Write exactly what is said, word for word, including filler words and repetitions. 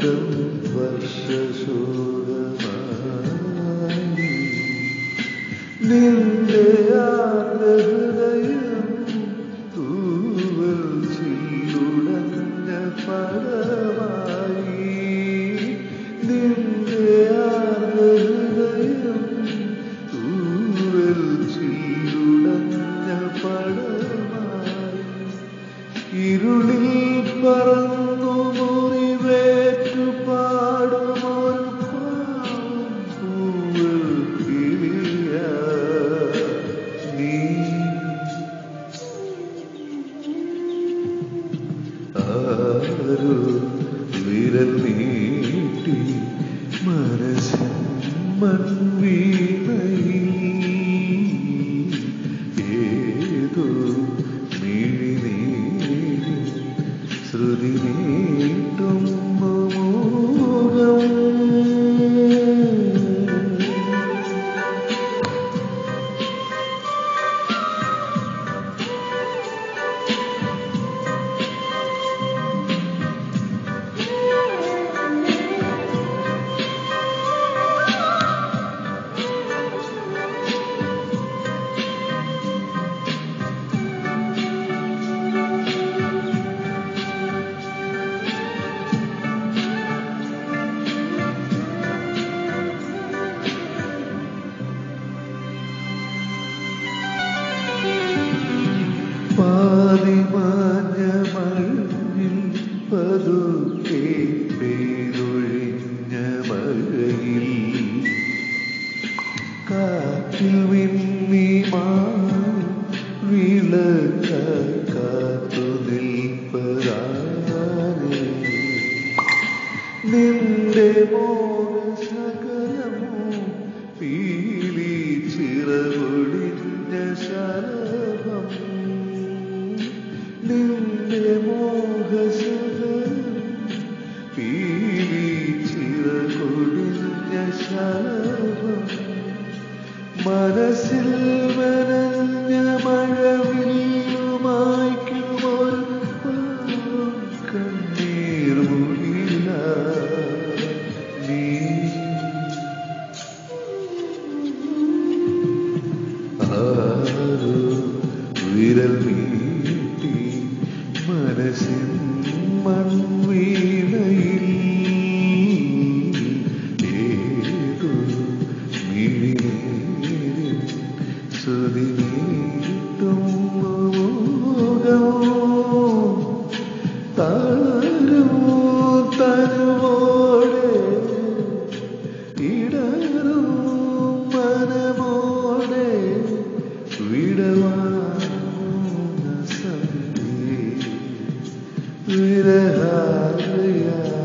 സ്വന്തം വർഷശോകമായി നിന്റെ ആർദ്രഹൃദയം തൂവൽ ചില്ലുടഞ്ഞ പടമായി നിന്റെ ആർദ്രഹൃദയം തൂവൽ ചില്ലുടഞ്ഞ പടമായി ഇരുളിൽ പറന്നു മുറിവേറ്റു പാടുമൊരു പാവം പൂവൽ കിളിയാ നീ ആരോ വിരൽ നീട്ടി മനസ്സിൻ മൺവീണയിൽ ഏതോ മിഴിനീരി ശ്രുതി നീട്ടും മോഹം പാതിമാഞ്ഞ മഴയിൽ പതുക്കെ പെയ്തൊഴിഞ്ഞ മഴയിൽ കാറ്റിൽ വിണ്ണി വിളക്ക കാത്തു നിൽപ്പതാരെ നിന്റെ മോഹസകലമോ പീലി ചിറകൊടിഞ്ഞ ശലഭം നിന്റെ മോഹസകലം പീലി ചിറകൊടിഞ്ഞ ശലഭം മനസ്സിൽ വരഞ്ഞ മഴവില്ലുമായ്ക്കുമൊരു പാവം കണ്ണീർ മുകില നീ ആരോ വിരൽ നീട്ടി മനസ്സിൻ മൺവീണയിൽ ഏതോ മിഴിനീരിൻ ശ്രുതി നീട്ടും മോഹം താരമോ തനുവോടെ ഇടറും മനമോടെ വിടവാങ്ങുന്ന സന്ധ്യേ വിരഹാലയ